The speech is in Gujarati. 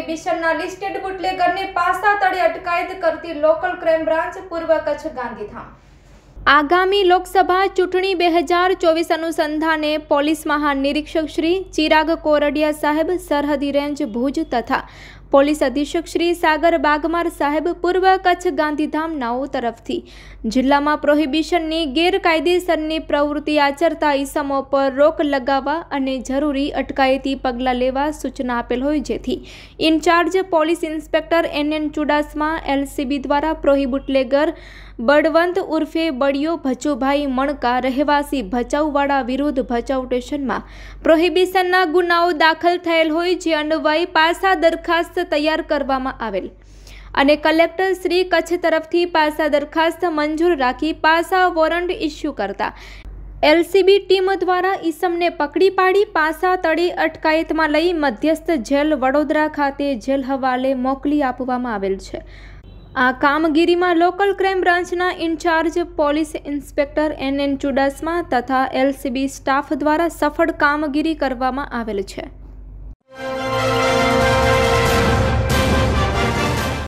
પ્રોહિબિશનના લિસ્ટેડ બુટલેગરને પાસા તળે અટકાયત કરતી લોકલ ક્રાઇમ બ્રાન્ચ પૂર્વ કચ્છ ગાંધીધામ। આગામી લોકસભા ચૂંટણી 2024 અનુસંધાને પોલીસ મહાનિરીક્ષક શ્રી ચિરાગ કોરડિયા સાહેબ, સરહદી રેન્જ ભુજ તથા પોલીસ અધિક્ષક શ્રી સાગર બાગમાર સાહેબ, પૂર્વ કચ્છ ગાંધીધામ નાઓ તરફથી જિલ્લામાં પ્રોહિબિશનની ગેરકાયદેસરની પ્રવૃત્તિ આચરતા ઇસમો પર રોક લગાવવા અને જરૂરી અટકાયતી પગલાં લેવા સૂચના આપેલ હોય, જેથી in charge police inspector NN Chudasama LCB દ્વારા પ્રોહિબુટલેગર બળવંત ઉર્ફે બળિયો ભચુભાઈ મણકા રહેવાસી ભચાઉવાડા વિરુદ્ધ ભચાઉ સ્ટેશનમાં પ્રોહિબિશનના ગુનાઓ દાખલ થયેલ હોય, જે અન્વયે પાસા દરખાસ્ત તૈયાર કરવામાં આવેલ અને કલેક્ટર શ્રી કચ્છ તરફથી પાસા દરખાસ્ત મંજૂર રાખી પાસા વોરંટ ઇસ્યુ કરતા LCB ટીમ દ્વારા ઈસમને પકડી પાડી પાસા તળે અટકાયતમાં લઈ મધ્યસ્થ જેલ વડોદરા ખાતે જેલ હવાલે મોકલી આપવામાં આવેલ છે। આ કામગીરીમાં લોકલ ક્રાઇમ બ્રાન્ચના in charge police inspector NN Chudasama તથા LCB સ્ટાફ દ્વારા સફળ કામગીરી કરવામાં આવેલ છે।